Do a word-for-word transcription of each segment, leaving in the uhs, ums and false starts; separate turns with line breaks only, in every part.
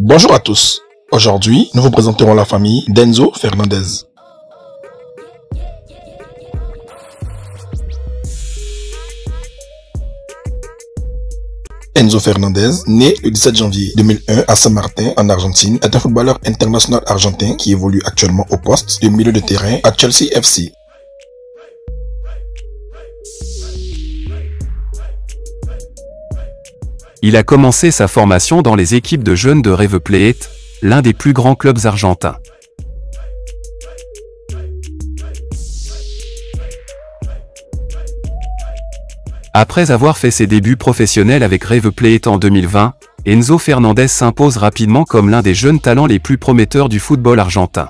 Bonjour à tous. Aujourd'hui, nous vous présenterons la famille d'Enzo Fernandez. Enzo Fernandez, né le dix-sept janvier deux mille un à Saint-Martin en Argentine, est un footballeur international argentin qui évolue actuellement au poste de milieu de terrain à Chelsea F C.
Il a commencé sa formation dans les équipes de jeunes de River Plate, l'un des plus grands clubs argentins. Après avoir fait ses débuts professionnels avec River Plate en deux mille vingt, Enzo Fernandez s'impose rapidement comme l'un des jeunes talents les plus prometteurs du football argentin.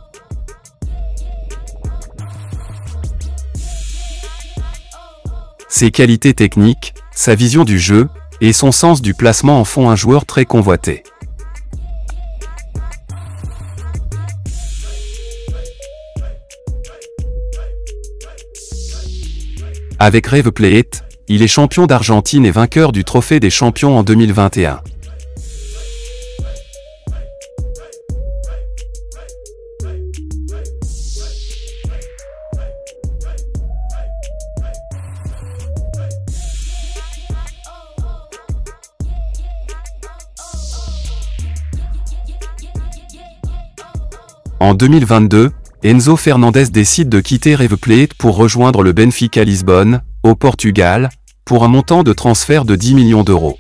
Ses qualités techniques, sa vision du jeu, et son sens du placement en font un joueur très convoité. Avec River Plate, il est champion d'Argentine et vainqueur du Trophée des champions en deux mille vingt et un. En deux mille vingt-deux, Enzo Fernandez décide de quitter River Plate pour rejoindre le Benfica Lisbonne, au Portugal, pour un montant de transfert de dix millions d'euros.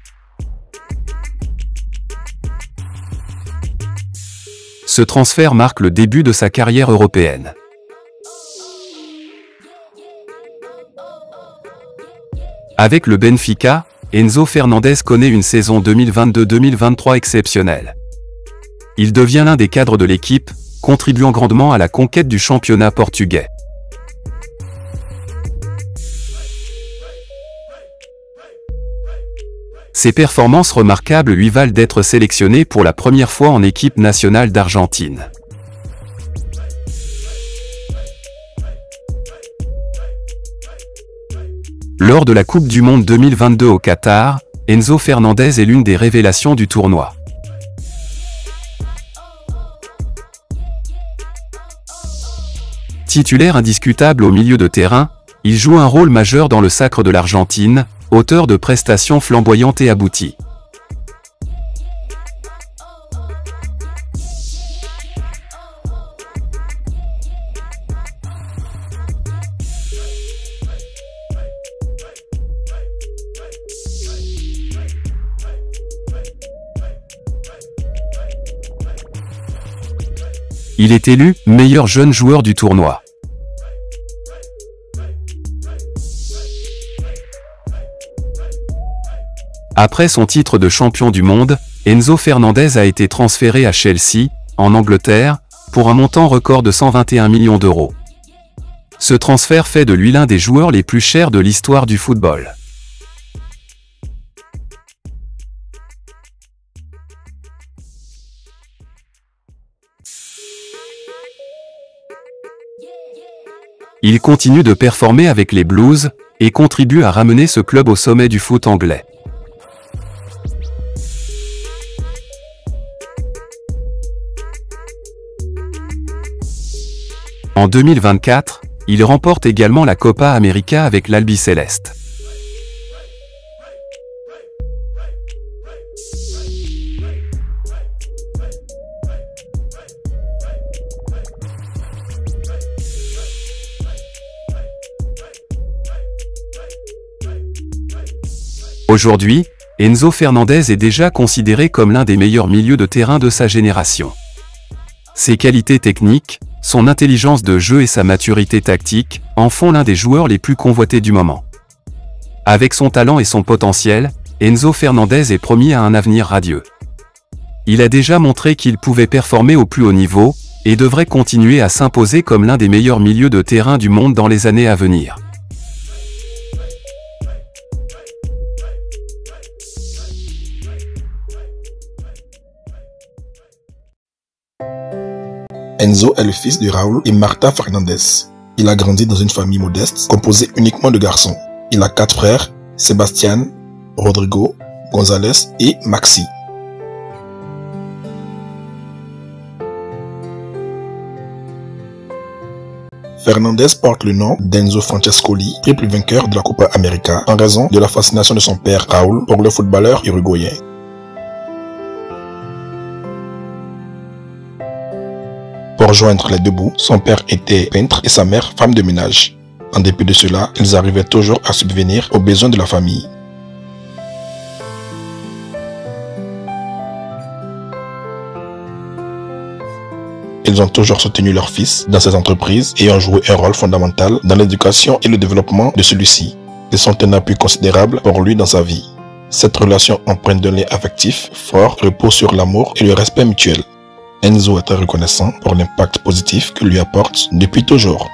Ce transfert marque le début de sa carrière européenne. Avec le Benfica, Enzo Fernandez connaît une saison deux mille vingt-deux deux mille vingt-trois exceptionnelle. Il devient l'un des cadres de l'équipe, contribuant grandement à la conquête du championnat portugais. Ses performances remarquables lui valent d'être sélectionné pour la première fois en équipe nationale d'Argentine. Lors de la Coupe du Monde deux mille vingt-deux au Qatar, Enzo Fernandez est l'une des révélations du tournoi. Titulaire indiscutable au milieu de terrain, il joue un rôle majeur dans le sacre de l'Argentine, auteur de prestations flamboyantes et abouties. Il est élu meilleur jeune joueur du tournoi. Après son titre de champion du monde, Enzo Fernandez a été transféré à Chelsea, en Angleterre, pour un montant record de cent vingt et un millions d'euros. Ce transfert fait de lui l'un des joueurs les plus chers de l'histoire du football. Il continue de performer avec les Blues, et contribue à ramener ce club au sommet du foot anglais. En deux mille vingt-quatre, il remporte également la Copa América avec l'Albiceleste. Aujourd'hui, Enzo Fernandez est déjà considéré comme l'un des meilleurs milieux de terrain de sa génération. Ses qualités techniques, son intelligence de jeu et sa maturité tactique en font l'un des joueurs les plus convoités du moment. Avec son talent et son potentiel, Enzo Fernandez est promis à un avenir radieux. Il a déjà montré qu'il pouvait performer au plus haut niveau, et devrait continuer à s'imposer comme l'un des meilleurs milieux de terrain du monde dans les années à venir.
Enzo est le fils de Raúl et Marta Fernandez. Il a grandi dans une famille modeste, composée uniquement de garçons. Il a quatre frères, Sebastián, Rodrigo, González et Maxi. Fernandez porte le nom d'Enzo Francescoli, triple vainqueur de la Copa América, en raison de la fascination de son père Raúl pour le footballeur uruguayen. Pour joindre les deux bouts, son père était peintre et sa mère femme de ménage. En dépit de cela, ils arrivaient toujours à subvenir aux besoins de la famille. Ils ont toujours soutenu leur fils dans ses entreprises et ont joué un rôle fondamental dans l'éducation et le développement de celui-ci. Ils sont un appui considérable pour lui dans sa vie. Cette relation empreinte d'un lien affectif fort repose sur l'amour et le respect mutuel. Enzo est très reconnaissant pour l'impact positif que lui apporte depuis toujours.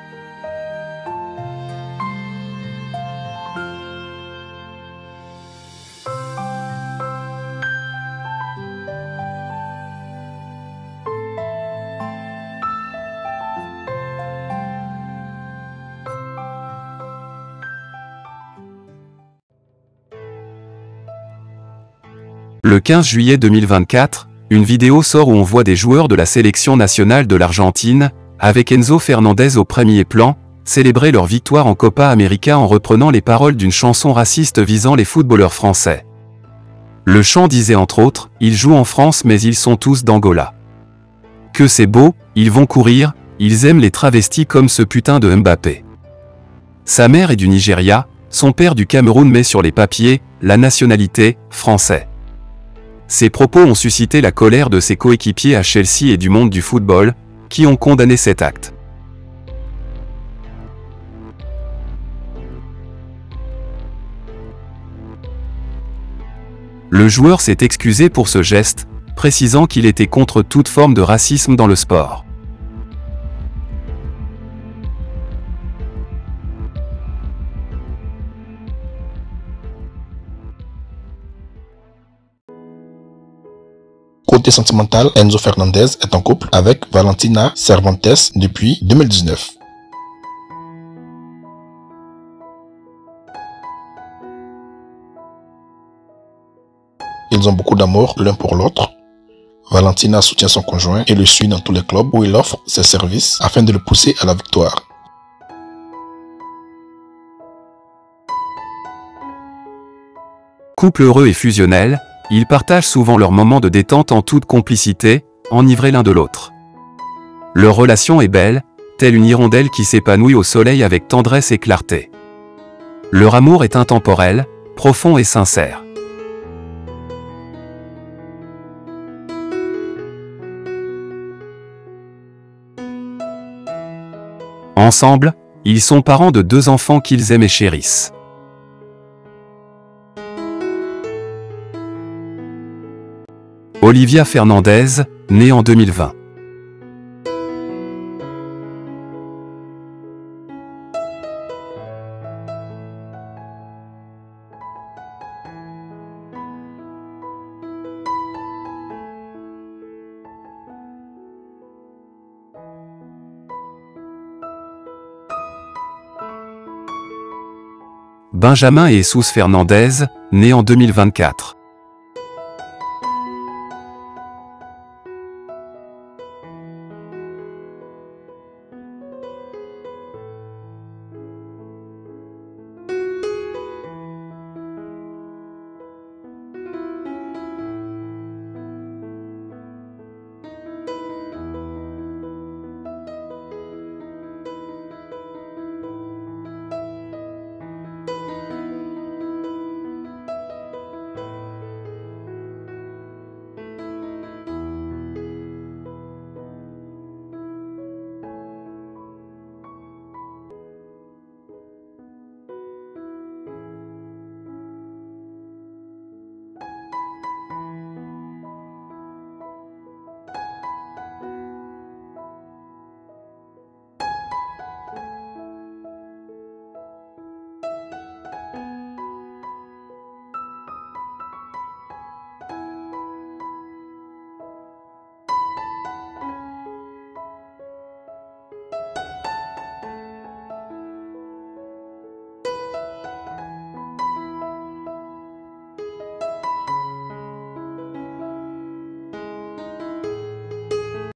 Le quinze juillet deux mille vingt-quatre, une vidéo sort où on voit des joueurs de la sélection nationale de l'Argentine, avec Enzo Fernandez au premier plan, célébrer leur victoire en Copa América en reprenant les paroles d'une chanson raciste visant les footballeurs français. Le chant disait entre autres « Ils jouent en France mais ils sont tous d'Angola. Que c'est beau, ils vont courir, ils aiment les travestis comme ce putain de Mbappé. » Sa mère est du Nigeria, son père du Cameroun mais sur les papiers, la nationalité, français. Ces propos ont suscité la colère de ses coéquipiers à Chelsea et du monde du football, qui ont condamné cet acte. Le joueur s'est excusé pour ce geste, précisant qu'il était contre toute forme de racisme dans le sport.
Côté sentimental, Enzo Fernandez est en couple avec Valentina Cervantes depuis deux mille dix-neuf. Ils ont beaucoup d'amour l'un pour l'autre. Valentina soutient son conjoint et le suit dans tous les clubs où il offre ses services afin de le pousser à la victoire.
Couple heureux et fusionnel, ils partagent souvent leurs moments de détente en toute complicité, enivrés l'un de l'autre. Leur relation est belle, telle une hirondelle qui s'épanouit au soleil avec tendresse et clarté. Leur amour est intemporel, profond et sincère. Ensemble, ils sont parents de deux enfants qu'ils aiment et chérissent. Olivia Fernandez, née en deux mille vingt. Benjamin et Jesus Fernandez, nés en deux mille vingt-quatre.